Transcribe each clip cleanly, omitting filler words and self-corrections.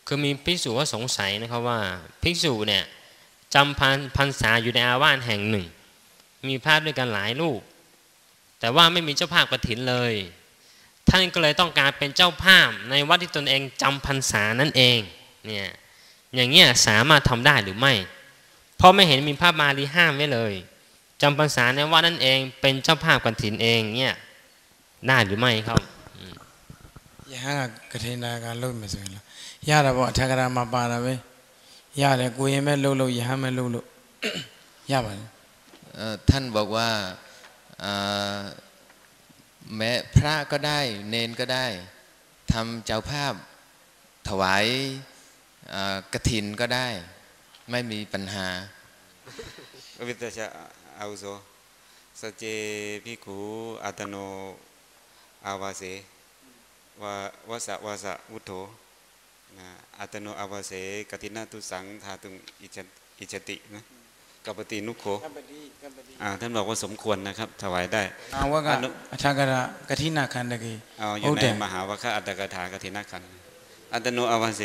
คือมีภิกษุว่าสงสัยนะครับว่าภิกษุเนี่ยจำพรรษาอยู่ในอาวาสแห่งหนึ่งมีพระด้วยกันหลายรูปแต่ว่าไม่มีเจ้าภาพกฐินเลยท่านก็เลยต้องการเป็นเจ้าภาพในวัดที่ตนเองจำพรรษานั่นเองเนี่ยอย่างเงี้ยสามารถทำได้หรือไม่เพราะไม่เห็นมีพระบาลีห้ามไว้เลยจำพรรษาในวัดนั่นเองเป็นเจ้าภาพกฐินเองเนี่ยได้หรือไม่ครับยากฐินาการလုပ်မယ်ဆိုရင်လားရတာပေါ့အထက်ကရာမှာပါတာပဲရတယ်ကိုရင်ပဲလှုပ်လို့ယဟန်ပဲလှုပ်လို့ရပါတယ်ท่านบอกว่าแม้พระก็ได้เนนก็ได้ทำเจ้าภาพถวายกฐินก็ได้ไม่มีปัญหาวิทยาอาวุโสสัจเจภิกขุอัตโนอาวาเสวาสวุฒโธอัตโนอาวาเสกฐินาตุสังทาตุงอิจตินะกัปปตินุโขท่านบอกว่าสมควรนะครับถวายได้วะกะอัฏฐกะกฐินาคันตะเกอยู่ในมหาวคะอัตถกถากฐินาคันอัตโนอาวาเส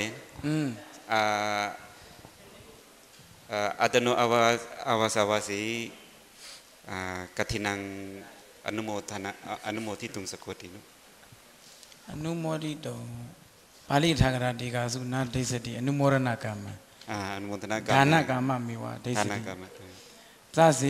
อัตโนอาวาสาวาสีกฐินังอนุโมทิตุงสโกตินุอนุโมทิตุปาลีอัฏฐกถาดีกาสุนาเดสติอนุโมรณกรรมอนุโมทนากรรมฐานะกรรมเมวะเดสติသစေ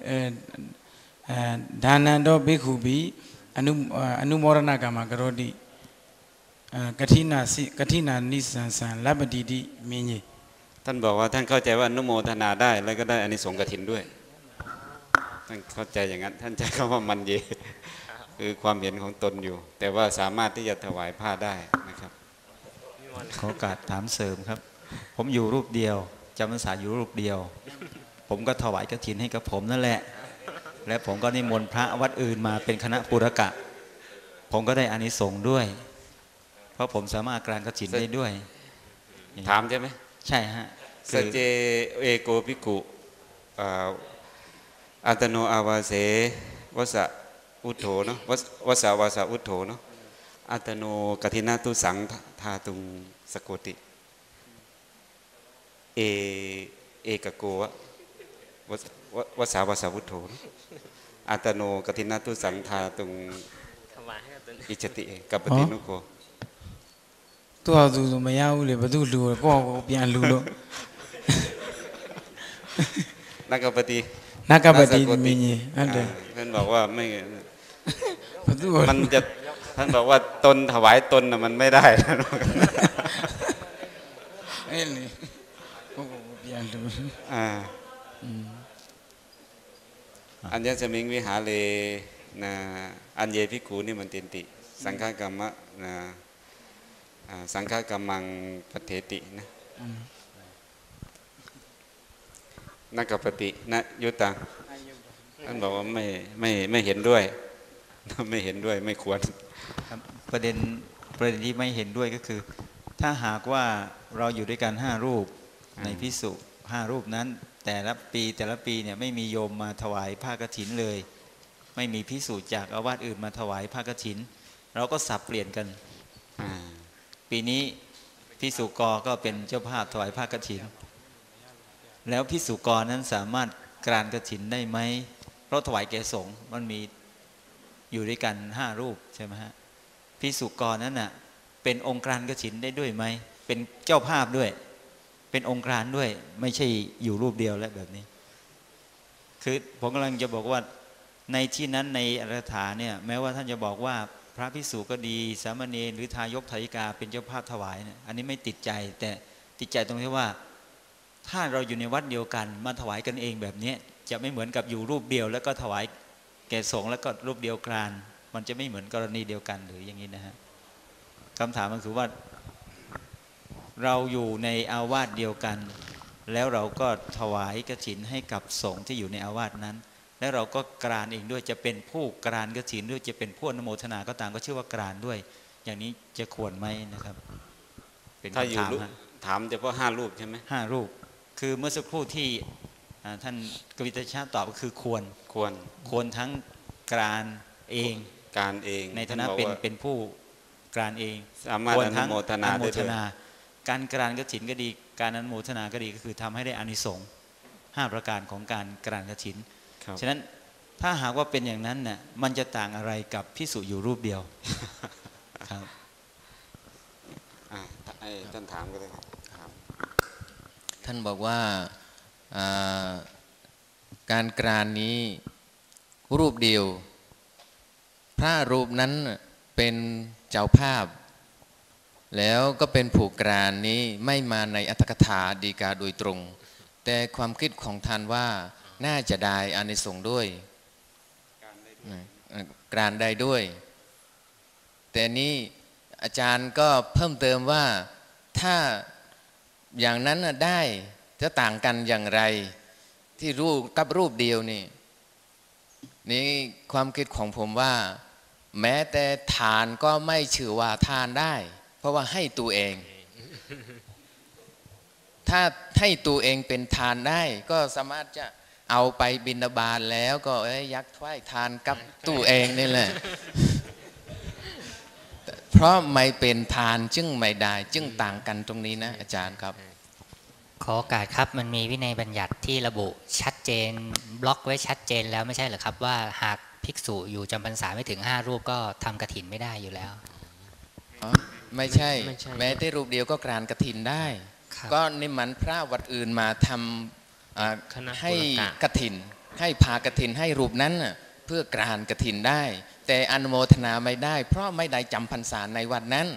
ဒါနံတော့ဘိက္ခုပိအနုမောရဏကမ္မကရောတိကဋိနာနိစံစံလပ္ပတိတိမင်းကြီးท่านบอกว่าท่านเข้าใจว่าอนุโมทนาได้แล้วก็ได้อานิสงส์กฐินด้วยท่านเข้าใจอย่างนั้นท่านใช้คำว่ามันเยคือความเห็นของตนอยู่แต่ว่าสามารถที่จะถวายผ้าได้นะครับขอโอกาสถามเสริมครับผมอยู่รูปเดียวจำพรรษาอยู่รูปเดียวผมก็ถวายกฐินให้กับผมนั่นแหละและผมก็นิมนต์พระวัดอื่นมาเป็นคณะปุรกะผมก็ได้อานิสงส์ด้วยเพราะผมสามารถกรานกฐินได้ด้วยถามใช่ไหมใช่ฮะสัจเจเอโกภิกขุอัตโนอาวาเสวสอุทโธเนาะวสอุทโธเนาะอัตโนกฐินาตุสังทาตุงสโกติเอกโกวะวสวุฒโธอัตโนกฐินาตุสังทาตุงอิจติกัปปตินุโขตัวသူဆိုမရဘူးလေဘသူလူကိုကိုပြန်လူလို့นักกัปปติမင်းကြီးဟုတ်တယ်ท่านบอกว่าไม่มันจะท่านบอกว่าตนถวายตนน่ะมันไม่ได้เอ้ยนี่ကိုပြန်လူอัญญสมิงวิหาเลนะอัญเยภิกขุนิมันตินติสังฆกรรมะนะสังฆกรรมังปเทตินะนักกัปปตินะยุตังท่านบอกว่าไม่เห็นด้วยไม่เห็นด้วยไม่ควรประเด็นที่ไม่เห็นด้วยก็คือถ้าหากว่าเราอยู่ด้วยกัน5รูปในภิกษุ5รูปนั้นแต่ละปีเนี่ยไม่มีโยมมาถวายผ้ากฐินเลยไม่มีภิกษุจากอาวาสอื่นมาถวายผ้ากฐินเราก็สับเปลี่ยนกันปีนี้ภิกษุกก็เป็นเจ้าภาพถวายผ้ากฐินแล้วภิกษุกนั้นสามารถกรานกฐินได้ไหมเพราะถวายแก่สงฆ์มันมีอยู่ด้วยกัน5รูปใช่ไหมฮะภิกษุกนั้นน่ะเป็นองค์กรานกฐินได้ด้วยไหมเป็นเจ้าภาพด้วยเป็นองค์กรานด้วยไม่ใช่อยู่รูปเดียวแล้วแบบนี้คือผมกำลังจะบอกว่าในที่นั้นในอรถาเนี่ยแม้ว่าท่านจะบอกว่าพระภิกษุก็ดีสามเณรหรือทายกทายิกาเป็นเจ้าภาพถวายเนี่ยอันนี้ไม่ติดใจแต่ติดใจตรงที่ว่าถ้าเราอยู่ในวัดเดียวกันมาถวายกันเองแบบนี้จะไม่เหมือนกับอยู่รูปเดียวแล้วก็ถวายแก่สงฆ์แล้วก็รูปเดียวกรานมันจะไม่เหมือนกรณีเดียวกันหรืออย่างนี้นะฮะคำถามมันคือว่าเราอยู่ในอาวาสเดียวกันแล้วเราก็ถวายกฐินให้กับสงฆ์ที่อยู่ในอาวาสนั้นแล้วเราก็กรานเองด้วยจะเป็นผู้กรานกฐินด้วยจะเป็นผู้อนุโมทนาก็ตามก็ชื่อว่ากรานด้วยอย่างนี้จะควรไหมนะครับเป็นคำถามถามเฉพาะ5รูปใช่ไหม 5รูปคือเมื่อสักครู่ที่ท่านกวิตชาตอบก็คือควรทั้งกรานเองในฐานะเป็นผู้กรานเองสามารถอนุโมทนาได้ด้วยการกรานกฐินก็ดีการอนุโมทนาก็ดีก็คือทำให้ได้อานิสงส์5ประการของการกรานกฐินฉะนั้นถ้าหากว่าเป็นอย่างนั้นน่ะมันจะต่างอะไรกับภิกษุอยู่รูปเดียวครับท่านถามก็ได้ครับท่านบอกว่าการกรานนี้รูปเดียวพระรูปนั้นเป็นเจ้าภาพแล้วก็เป็นผู้กรานนี้ไม่มาในอัตถกถาดีกาโดยตรงแต่ความคิดของท่านว่าน่าจะได้อานิสงส์ด้วยกรานได้ด้วยแต่นี้อาจารย์ก็เพิ่มเติมว่าถ้าอย่างนั้นได้จะต่างกันอย่างไรที่รูปกับรูปเดียวนี่ความคิดของผมว่าแม้แต่ทานก็ไม่ชื่อว่าทานได้เพราะว่าให้ตัวเองถ้าให้ตัวเองเป็นทานได้ก็สามารถจะเอาไปบิณฑบาตแล้วก็ยักษ์ถวายทานกับตัวเองนี่แหละเพราะไม่เป็นทานจึงไม่ได้จึงต่างกันตรงนี้นะอาจารย์ครับขอโอกาสครับมันมีวินัยบัญญัติที่ระบุชัดเจนบล็อกไว้ชัดเจนแล้วไม่ใช่เหรอครับว่าหากภิกษุอยู่จำพรรษาไม่ถึง5 รูปก็ทำกฐินไม่ได้อยู่แล้วไม่ใช่แม้แต่รูปเดียวก็กรานกฐินได้ก็นิมนต์พระวัดอื่นมาทำให้กฐินให้พากฐินให้รูปนั้นเพื่อกรานกฐินได้แต่อนุโมทนาไม่ได้เพราะไม่ได้จำพรรษาในวันนั้น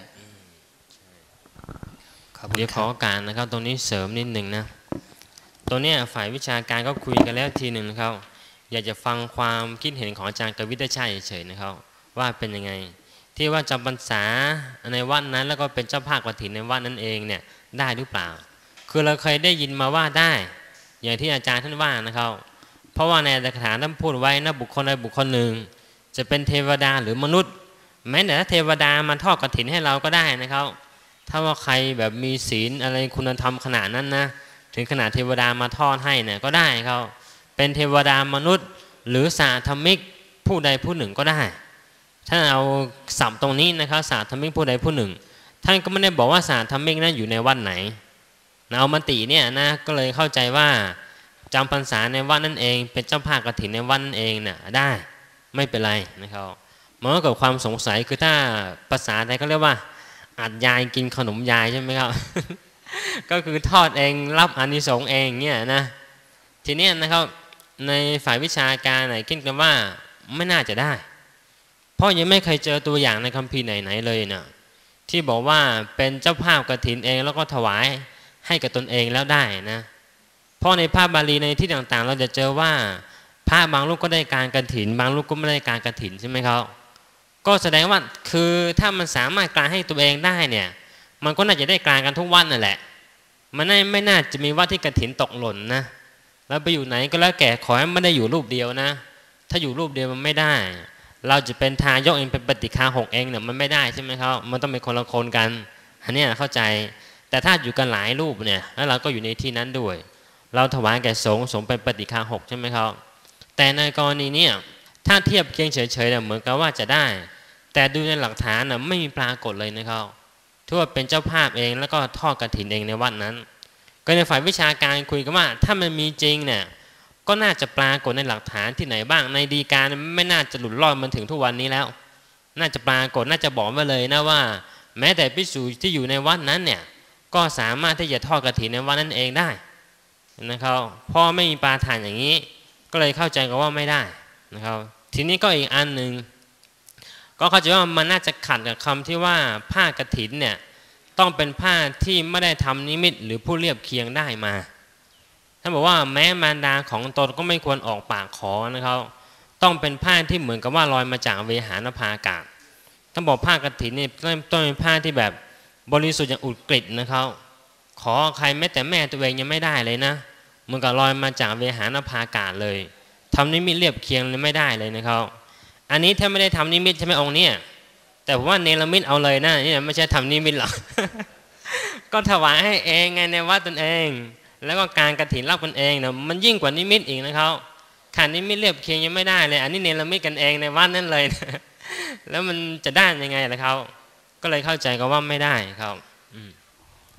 เดี๋ยวขอการนะครับตรงนี้เสริมนิดหนึ่งนะตัวนี้ฝ่ายวิชาการก็คุยกันแล้วทีหนึ่งนะครับอยากจะฟังความคิดเห็นของอาจารย์กวิทชัยเฉยๆนะครับว่าเป็นยังไงที่ว่าจำพรรษาในวันนั้นแล้วก็เป็นเจ้าภาพกฐินในวันนั้นเองเนี่ยได้หรือเปล่าคือเราเคยได้ยินมาว่าได้อย่างที่อาจารย์ท่านว่านะครับเพราะว่าในอัตถกถาท่านพูดไว้นะบุคคลใดบุคคลหนึ่งจะเป็นเทวดาหรือมนุษย์แม้แต่ถ้าเทวดามาทอดกฐินให้เราก็ได้นะครับถ้าว่าใครแบบมีศีลอะไรคุณธรรมขนาดนั้นนะถึงขนาดเทวดามาทอดให้เนี่ยก็ได้เขาเป็นเทวดามนุษย์หรือสาธมิกผู้ใดผู้หนึ่งก็ได้ถ้าเอาศัพท์ตรงนี้นะครับสาธมิกผู้ใดผู้หนึ่งท่านก็ไม่ได้บอกว่าสาธมิกนั้นอยู่ในวันไหนเอามติเนี่ยนะก็เลยเข้าใจว่าจำพรรษาในวันนั้นเองเป็นเจ้าภาพกฐินในวันนั้นเองเนี่ยได้ไม่เป็นไรนะครับมันก็เกิดความสงสัยคือถ้าภาษาไทยเขาเรียกว่าอัดยายกินขนมยายใช่ไหมครับ ก็คือทอดเองรับอานิสงส์เองเนี่ยนะทีนี้นะครับในฝ่ายวิชาการไหนคิดกันว่าไม่น่าจะได้เพราะยังไม่เคยเจอตัวอย่างในคัมภีร์ไหนๆเลยนะที่บอกว่าเป็นเจ้าภาพกฐินเองแล้วก็ถวายให้กับตนเองแล้วได้นะเพราะในภาพบาลีในที่ต่างๆเราจะเจอว่าพระบางรูปก็ได้การกฐินบางรูปก็ไม่ได้การกฐินใช่ไหมครับก็แสดงว่าคือถ้ามันสามารถกลางให้ตัวเองได้เนี่ยมันก็น่าจะได้กลางกันทุกวันนั่นแหละมันไม่น่าจะมีว่าที่กฐินตกหล่นนะแล้วไปอยู่ไหนก็แล้วแก่ขอให้ไม่ได้อยู่รูปเดียวนะถ้าอยู่รูปเดียวมันไม่ได้เราจะเป็นทายกเองเป็นปฏิฆาหกเองเนี่ยมันไม่ได้ใช่ไหมครับมันต้องเป็นคนละคนกันอันนี้เข้าใจแต่ถ้าอยู่กันหลายรูปเนี่ยแล้วเราก็อยู่ในที่นั้นด้วยเราถวายแก่สงฆ์เป็นปฏิฆาหกใช่ไหมครับแต่ในกรณีนี้ถ้าเทียบเคียงเฉยๆเนี่ยเหมือนกับว่าจะได้แต่ดูในหลักฐานน่ะไม่มีปรากฏเลยนะครับที่ว่าเป็นเจ้าภาพเองแล้วก็ทอดกฐินเองในวัดนั้นก็ในฝ่ายวิชาการคุยกันว่าถ้ามันมีจริงเนี่ยก็น่าจะปรากฏในหลักฐานที่ไหนบ้างในฎีกาไม่น่าจะหลุดลอดมันถึงทุกวันนี้แล้วน่าจะปรากฏน่าจะบอกไว้เลยนะว่าแม้แต่ภิกษุที่อยู่ในวัดนั้นเนี่ยก็สามารถที่จะทอดกฐินในวัดนั้นเองได้นะครับพอไม่มีปาฐานอย่างนี้ก็เลยเข้าใจกันว่าไม่ได้นะครับทีนี้ก็อีกอันหนึ่งก็เข้าใจว่ามันน่าจะขัดกับคำที่ว่าผ้ากฐินเนี่ยต้องเป็นผ้าที่ไม่ได้ทำนิมิตหรือผู้เรียบเคียงได้มาท่านบอกว่าแม้มารดาของตนก็ไม่ควรออกปากขอนะครับต้องเป็นผ้าที่เหมือนกับว่าลอยมาจากเวหานภาอากาศท่านบอกผ้ากฐินนี่ต้องเป็นผ้าที่แบบบริสุทธิ์อย่างอุกฤษนะครับขอใครแม้แต่แม่ตัวเองยังไม่ได้เลยนะเหมือนกับลอยมาจากเวหานภาอากาศเลยทำนิมิตเรียบเคียงไม่ได้เลยนะครับอันนี้ถ้าไม่ได้ทำนิมิตใช่ไหมองค์เนี่ยแต่ผมว่าเนรมิตเอาเลยนะนี่ไม่ใช่ทำนิมิตหรอก ก็ถวายให้เองไงในวัดตนเองแล้วก็การกฐินรับกันเองนะมันยิ่งกว่านิมิตอีกนะครับขาดนิมิตเรียบเคียงยังไม่ได้เลยอันนี้เนรมิตกันเองในวัดนั่นเลยนะ แล้วมันจะได้ยังไงล่ะครับก็เลยเข้าใจกันว่าไม่ได้ครับ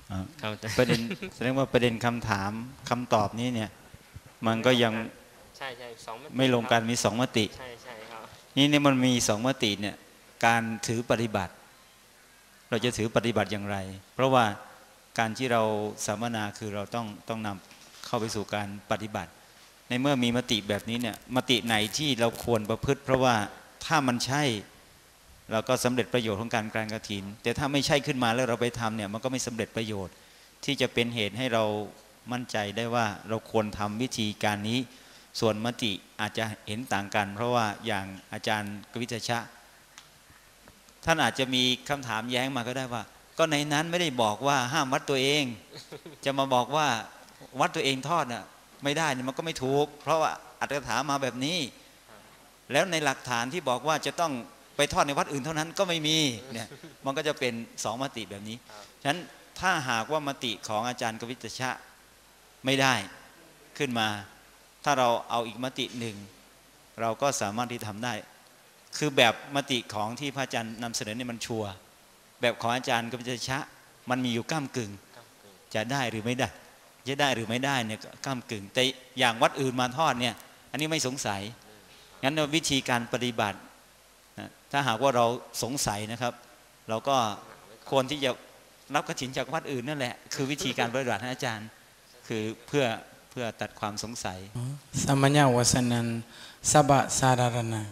เข้าใจประเด็นแสดงว่าประเด็นคำถามคำตอบนี้เนี่ยมันก็ยังใช่สองมติไม่ลงกันมี2 มติใช่ครับนี่เนี่ยมันมี2 มติเนี่ยการถือปฏิบัติ เราจะถือปฏิบัติอย่างไร เพราะว่าการที่เราสัมมนาคือเราต้องนำเข้าไปสู่การปฏิบัติ ในเมื่อมีมติแบบนี้เนี่ยมติไหนที่เราควรประพฤติ เพราะว่าถ้ามันใช่เราก็สำเร็จประโยชน์ของการกฐินแต่ถ้าไม่ใช่ขึ้นมาแล้วเราไปทำเนี่ยมันก็ไม่สำเร็จประโยชน์ที่จะเป็นเหตุให้เรามั่นใจได้ว่าเราควรทำวิธีการนี้ส่วนมติอาจจะเห็นต่างกัน เพราะว่าอย่างอาจารย์กวิทชะท่านอาจจะมีคำถามแย้งมาก็ได้ว่าก็ในนั้นไม่ได้บอกว่าห้ามวัดตัวเอง จะมาบอกว่าวัดตัวเองทอดน่ะไม่ได้มันก็ไม่ถูกเพราะว่าอัตถกถามาแบบนี้แล้วในหลักฐานที่บอกว่าจะต้องไปทอดในวัดอื่นเท่านั้นก็ไม่มีเนี่ยมันก็จะเป็น2 มติแบบนี้ฉะนั้นถ้าหากว่ามติของอาจารย์กวิทชะไม่ได้ขึ้นมาถ้าเราเอาอีกมติหนึ่งเราก็สามารถที่ทำได้คือแบบมติของที่พระอาจารย์นำเสนอเนี่ยมันชัวร์แบบของอาจารย์กวิทชะมันมีอยู่ก้ำกึ่งจะได้หรือไม่ได้จะได้หรือไม่ได้เนี่ยก้ำกึ่งแต่อย่างวัดอื่นมาทอดเนี่ยอันนี้ไม่สงสัยงั้นวิธีการปฏิบัติถ้าหากว่าเราสงสัยนะครับเราก็ควรที่จะรับกฐินจากวัดอื่นนั่นแหละคือวิธีการปฏิบัติของอาจารย์คือเพื่อตัดความสงสัยสัมมัญญวสนันสัพพสารารณัง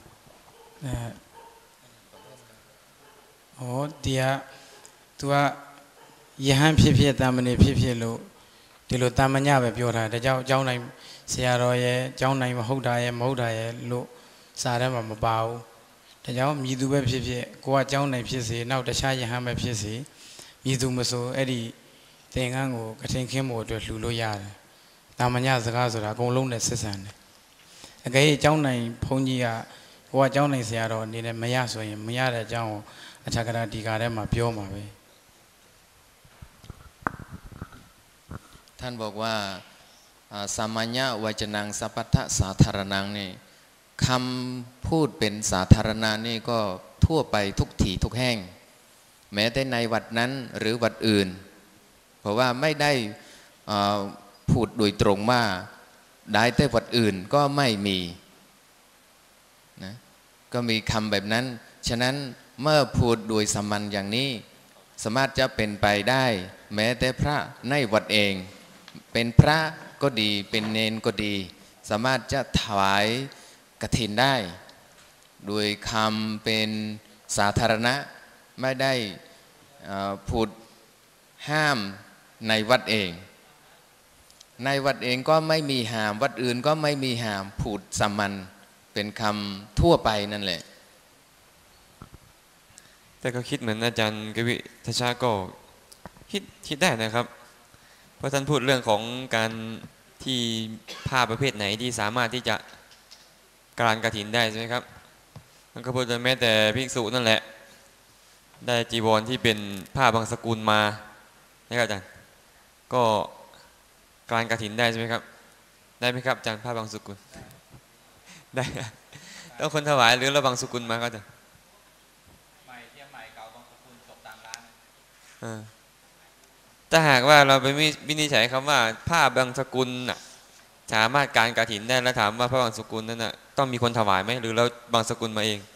โอ้เดียตัวယဟန်ဖြစ်ဖြစ်တာမဏိဖြစ်ဖြစ်လို့ဒီလိုတာမညပဲပြောတာဒါကြောင့်အကြောင်းတိုင်းဆရာတော်ရဲ့အကြောင်းတိုင်းမဟုတ်တာရဲ့မဟုတ်တာရဲ့လို့စာထဲမှာမပါဘူးဒါကြောင့်မြည်သူပဲဖြစ်ဖြစ်ကိုကအကြောင်းတိုင်းဖြစ်စေနောက်တခြားယဟန်ပဲဖြစ်စေမြည်သူမဆိုအဲ့ဒီသင်္ကန်းကိုကထင်ခင်းဖို့အတွက်လှူလို့ရတယ်တာမညစကားဆိုတာအကုန်လုံးနဲ့ဆက်ဆံတယ်အကယ်အကြောင်းတိုင်းဘုန်းကြီးကကိုကအကြောင်းတိုင်းဆရာတော်အနေနဲ့မရဆိုရင်မရတဲ့အကြောင်းကိုအထက်ကရာဒီကာထဲမှာပြောမှာပဲท่านบอกว่าสัมมัญญวจนังสัพพัทธสาธารนังนี่คำพูดเป็นสาธารณะนี่ก็ทั่วไปทุกที่ทุกแห่งแม้แต่ในวัดนั้นหรือวัดอื่นเพราะว่าไม่ได้พูดโดยตรงว่าได้แต่วัดอื่นก็ไม่มีนะก็มีคำแบบนั้นฉะนั้นเมื่อพูดโดยสัมมันอย่างนี้สามารถจะเป็นไปได้แม้แต่พระในวัดเองเป็นพระก็ดีเป็นเณรก็ดีสามารถจะถวายกฐินได้โดยคำเป็นสาธารณะไม่ได้พูดห้ามในวัดเองในวัดเองก็ไม่มีห้ามวัดอื่นก็ไม่มีห้ามพูดสามัญเป็นคำทั่วไปนั่นแหละแต่ก็คิดเหมือนอาจารย์กวิทชาก็คิดได้นะครับเพราะท่านพูดเรื่องของการที่ผ้าประเภทไหนที่สามารถที่จะการกฐินได้ใช่ไหมครับมันก็พูดแม้แต่ภิกษุนั่นแหละได้จีวรที่เป็นผ้าบางสกุลมานะครับอาจารย์ก็การกฐินได้ใช่ไหมครับได้ไหมครับอาจารย์ผ้าบางสกุลได้แล้วคนถวายหรือเราบางสกุลมาก็จะใหม่เทียมใหม่เก่าบางสกุลตกตามร้านถ้าหากว่าเราไปวินิจฉัยคำว่าผ้าบางสกุลน่ะสามารถการกฐินได้แล้วถามว่าผ้าบางสกุลนั้นน่ะต้องมีคนถวายไหมหรือเราบางสกุลมาเอง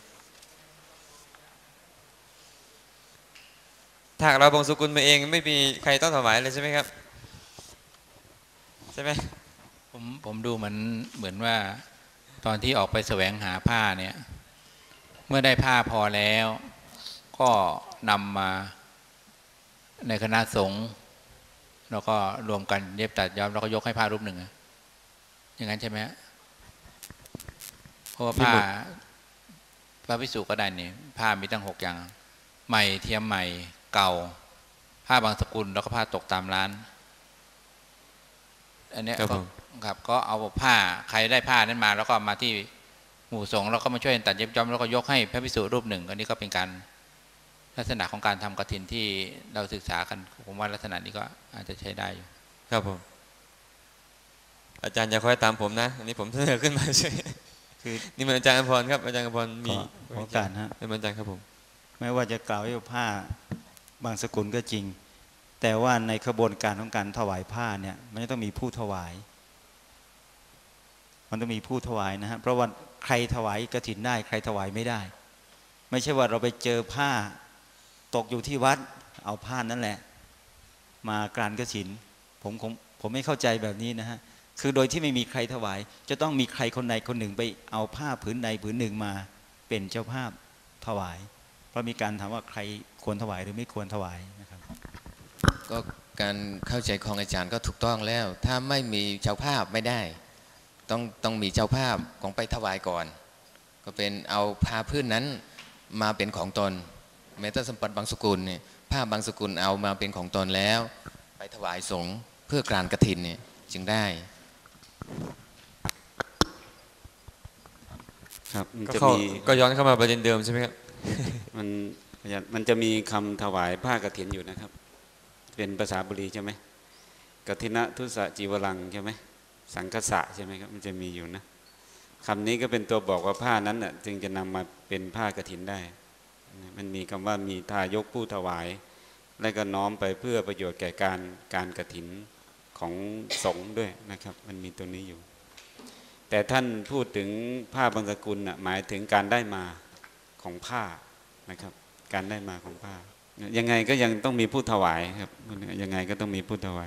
ถ้าเราบางสกุลมาเองไม่มีใครต้องถวายเลยใช่ไหมครับใช่ไหมผมดูเหมือนว่าตอนที่ออกไปแสวงหาผ้าเนี่ยเมื่อได้ผ้าพอแล้วก็นำมาในคณะสงฆ์แล้วก็รวมกันเย็บตัดย้อมแล้วก็ยกให้พระรูปหนึ่งอย่างนั้นใช่ไหมเพราะว่าผ้าพระภิกษุก็ได้เนี่ยผ้ามีตั้ง6อย่างใหม่เทียมใหม่เก่าผ้าบางสกุลแล้วก็ผ้าตกตามร้านอันนี้ครับก็เอาผ้าใครได้ผ้านั้นมาแล้วก็มาที่หมู่สงฆ์แล้วก็มาช่วยตัดเย็บย้อมแล้วก็ยกให้พระภิกษุรูปหนึ่งอันนี้ก็เป็นการลักษณะของการทำกฐินที่เราศึกษากันผมว่าลักษณะนี้ก็อาจจะใช้ได้อยู่ครับผมอาจารย์อย่าคอยตามผมนะอันนี้ผมเสนอขึ้นมาใช่คือนี่มันอาจารย์อภรครับอาจารย์อภรมีโอกาสฮะเป็นอาจารย์ครับผมไม่ว่าจะกล่าวว่าผ้าบางสกุลก็จริงแต่ว่าในขบวนการของการถวายผ้าเนี่ยมันจะต้องมีผู้ถวายมันต้องมีผู้ถวายนะฮะเพราะว่าใครถวายกฐินได้ใครถวายไม่ได้ไม่ใช่ว่าเราไปเจอผ้าตกอยู่ที่วัดเอาผ้านั่นแหละมากรานกฐินผมไม่เข้าใจแบบนี้นะฮะคือโดยที่ไม่มีใครถวายจะต้องมีใครคนใดคนหนึ่งไปเอาผ้าผืนใดผืนหนึ่งมาเป็นเจ้าภาพถวายเพราะมีการถามว่าใครควรถวายหรือไม่ควรถวายนะครับก็การเข้าใจของอาจารย์ก็ถูกต้องแล้วถ้าไม่มีเจ้าภาพไม่ได้ต้องมีเจ้าภาพของไปถวายก่อนก็เป็นเอาผ้าพื้นนั้นมาเป็นของตนแม้แต่สมบัติบางสกุลเนี่ยผ้าบางสกุลเอามาเป็นของตนแล้วไปถวายสงฆ์เพื่อกรานกฐินเนี่ยจึงได้ครับก็ย้อนเข้ามาประเด็นเดิมใช่ไหมครับมันจะมีคำถวายผ้ากฐินอยู่นะครับเป็นภาษาบาลีใช่ไหมกฐินะทุสะจีวรังใช่ไหมสังคสะใช่ไหมครับมันจะมีอยู่นะคำนี้ก็เป็นตัวบอกว่าผ้านั้นน่ะจึงจะนำมาเป็นผ้ากฐินได้มันมีคำว่ามีทายกผู้ถวายและก็น้อมไปเพื่อประโยชน์แก่การกฐินของสงฆ์ด้วยนะครับมันมีตัวนี้อยู่แต่ท่านพูดถึงผ้าบางสกุลน่ะหมายถึงการได้มาของผ้านะครับการได้มาของผ้ายังไงก็ยังต้องมีผู้ถวายครับยังไงก็ต้องมีผู้ถวาย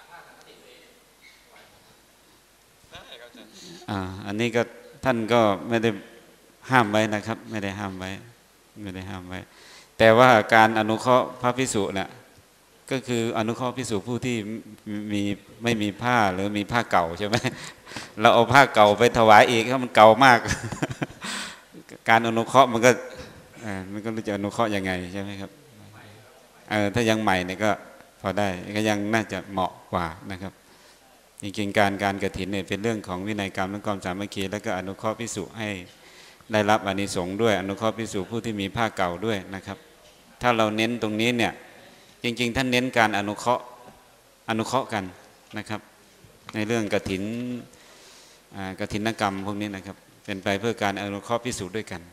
อันนี้ก็ท่านก็ไม่ได้ห้ามไว้นะครับไม่ได้ห้ามไว้แต่ว่าการอนุเคราะห์พระภิกษุเนี่ยก็คืออนุเคราะห์ภิกษุผู้ที่ไม่มีผ้าหรือมีผ้าเก่าใช่ไหมเราเอาผ้าเก่าไปถวายอีกเพราะมันเก่ามาก การอนุเคราะห์มันก็รู้จะอนุเคราะห์ยังไงใช่ไหมครับถ้ายังใหม่เนี่ยก็พอได้ก็ยังน่าจะเหมาะกว่านะครับจริงๆการกฐินเนี่ยเป็นเรื่องของวินัยกรรมและความสามัคคีแล้วก็อนุเคราะห์ภิกษุให้ได้รับอานิสงส์ด้วยอนุเคราะห์ภิกษุผู้ที่มีผ้าเก่าด้วยนะครับถ้าเราเน้นตรงนี้เนี่ยจริงๆท่านเน้นการอนุเคราะห์กันนะครับในเรื่องกฐินกรรมพวกนี้นะครับเป็นไปเพื่อการอนุเคราะห์ภิกษุด้วยกัน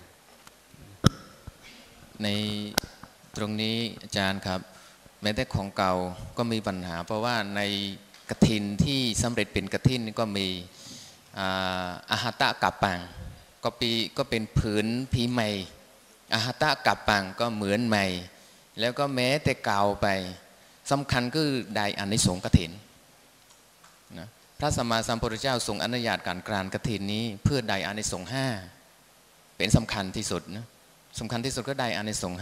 ในตรงนี้อาจารย์ครับแม้แต่ของเก่าก็มีปัญหาเพราะว่าในกฐินที่สำเร็จเป็นกฐินก็มีอาหตะกัปปังก็เป็นผืนผีใหม่อาหตะกัปปังก็เหมือนใหม่แล้วก็แม้แต่เก่าไปสำคัญก็ได้อานิสงส์กฐินนะพระสัมมาสัมพุทธเจ้าทรงอนุญาตการกรานกฐินนี้เพื่อได้อานิสงส์5เป็นสำคัญที่สุดนะสำคัญที่สุดก็ได้อานิสงส์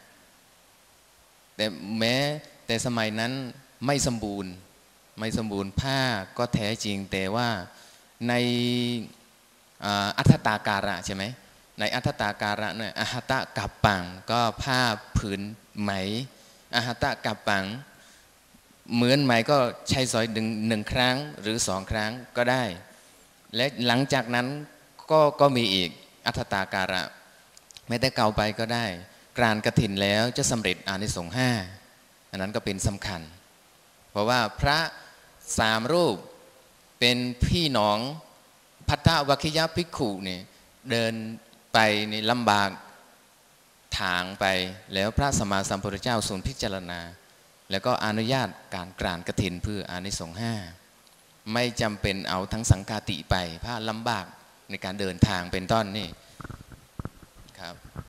5แต่แม้แต่สมัยนั้นไม่สมบูรณ์ผ้าก็แท้จริงแต่ว่าในอัฏฐตาการะใช่ไหมในอัฏฐตาการะเนี่ยอาหตะกัปปังก็ผ้าผืนไหมอาหตะกัปปังเหมือนไหมก็ใช้สอยหนึ่งครั้งหรือ2 ครั้งก็ได้และหลังจากนั้นก็มีอีกอัฏฐตาการะไม่ได้เก่าไปก็ได้กรานกฐินแล้วจะสำเร็จอานิสงส์5อันนั้นก็เป็นสำคัญเพราะว่าพระ3 รูปเป็นพี่น้องภัททวัคคิยภิกขุเนี่ยเดินไปในลำบากทางไปแล้วพระสัมมาสัมพุทธเจ้าทรงพิจารณาแล้วก็อนุญาตการกรานกฐินเพื่ออานิสงส์5ไม่จำเป็นเอาทั้งสังฆาติไปพระลำบากในการเดินทางเป็นต้นนี่ครับ